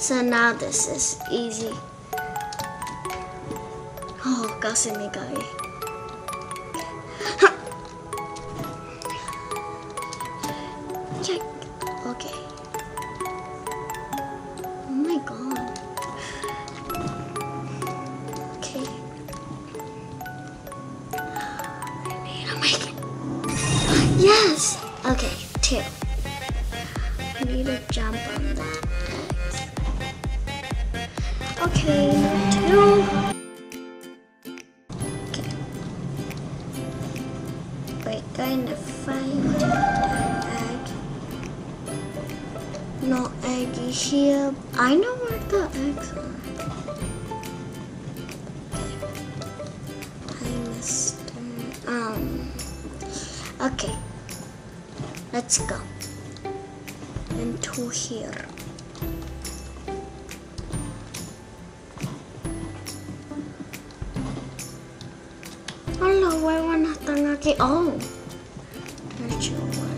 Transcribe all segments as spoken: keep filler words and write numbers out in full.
So now this is easy. Oh, kasi may guy. Check. Okay. Oh my god. Okay. I need to make it. Yes! Okay, two. I need to jump on that. Okay, two. Okay. We're going to find an egg. No egg here. I know where the eggs are. Okay. I missed them. Um. Okay. Let's go into here. Hello, why one tangaki? Oh, there's your one.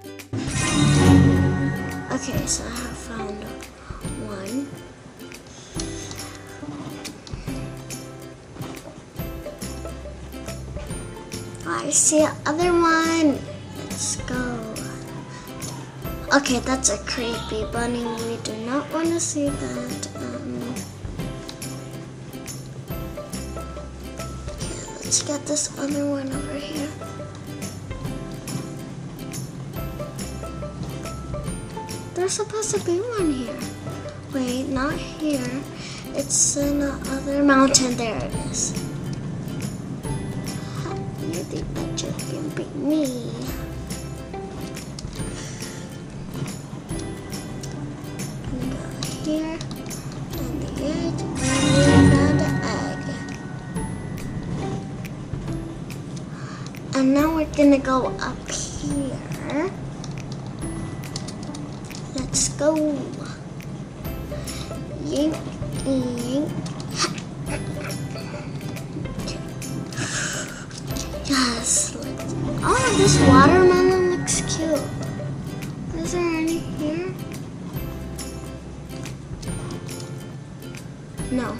Okay, so I have found one. I see other one. Let's go. Okay, that's a creepy bunny. We do not want to see that. Um, okay, let's get this other one over here. There's supposed to be one here. Wait, not here. It's in the other mountain. There it is. You think that you can beat me? Here and the edge, and we found the egg. And now we're gonna go up here. Let's go. Yink, yink. Yes. Let's, oh, this watermelon looks cute. Is there any here? No.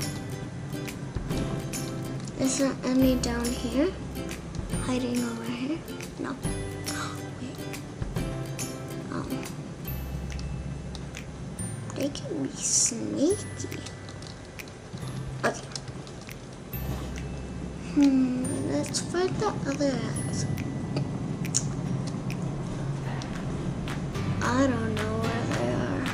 Is there any down here? Hiding over here? No. Wait. Um. They can be sneaky. Okay. Hmm. Let's find the other eggs. I don't know where they are.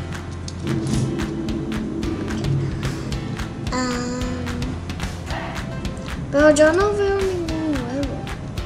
Um, pero yo no veo ningún huevo.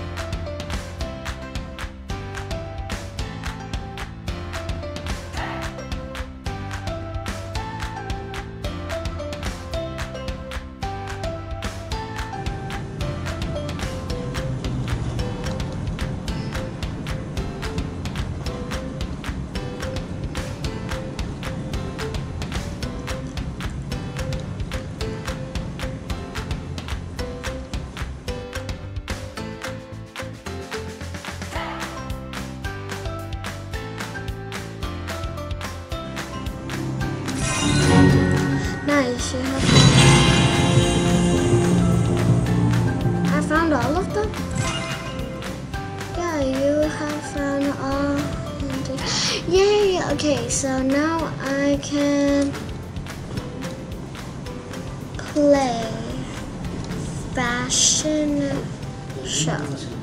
Nice, you have. I found all of them? Yeah, you have found all. Yay! Okay, so now I can play fashion show.